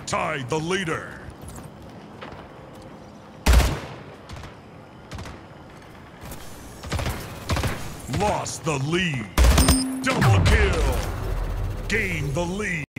Tied the leader. Lost the lead. Double kill. Gained the lead.